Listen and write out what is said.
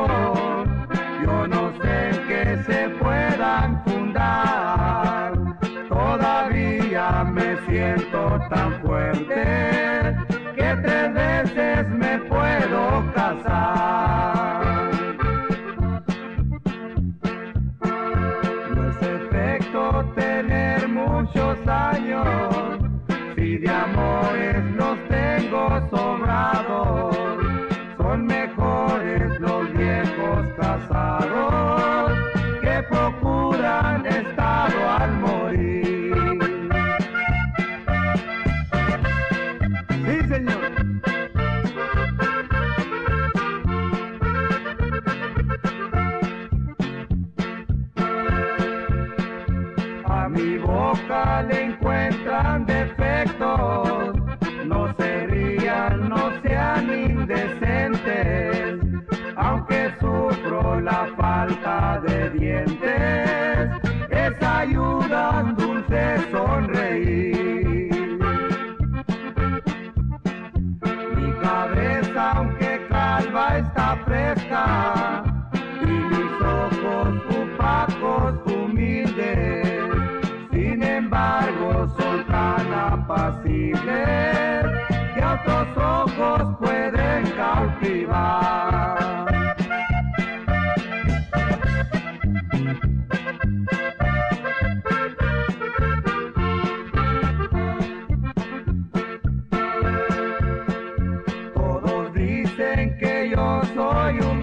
amor, yo no sé en qué se puedan fundar. Todavía me siento tan fuerte que 3 veces me puedo casar. No es efecto tener muchos años, si de amores los tengo sobrados. Son mejores los viejos casados que procuran estado al morir. Sí, señor. A mi boca le encuentran defectos, no se rían, no sean indecentes, aunque sufro la falta de dientes, esa ayuda a dulce sonreír. Mi cabeza, aunque calva, está fresca, y mis ojos opacos, humildes, sin embargo son tan apacibles que a otros ojos pueden cautivar. Todos dicen que yo soy un